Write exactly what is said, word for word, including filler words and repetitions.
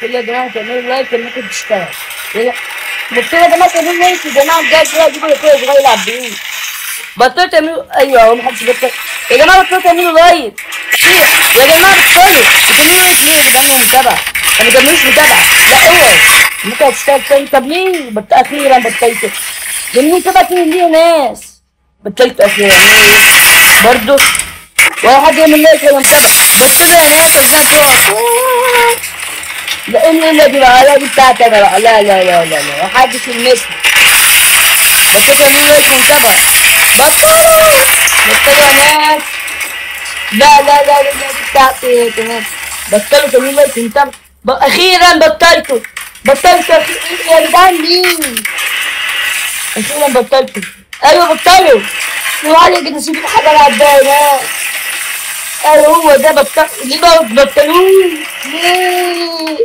قول يا جماعه تعملوا لايك انكم تشتغل. قلت يا جماعه تعملوا لايك يا جماعه بجد كده اجيبوا اخويا صغير يلعب بيه. بطلوا تعملوا ايوه اهو محدش بطل. يا جماعه بطلوا تعملوا لايك. يا جماعه بطلوا بتعملوا لايك ليه يا جدعان؟ متابعه ما بتعملوش متابعه. لا اوعوا ممكن هتشتغل تاني. طب ليه بط... اخيرا بطلت؟ لان متابعه تاني ليه ناس بطلت اخيرا برضه ولا حد يعمل لايك ولا متابعه. بطلوا يا ناس عشان تقعد. لان اللي بيبقى عليها دي بتاعتي انا بقى. لا لا لا لا لا محدش يلمسني. بطلوا تعملوا لايك ومتابعه. بطلوا بطلوا يا ناس. لا لا لا لا دي بتاعتي كمان. بطلوا تعملوا لايك ومتابعه. اخيرا بطلتوا بطلتوا يا جدعان مين؟ اخيرا بطلتوا. ايوه بطلوا. لو عليك نسيب حاجه العبايه ده. ايوه هو ده بطل. ليه ما بتبطلوش؟ ليه؟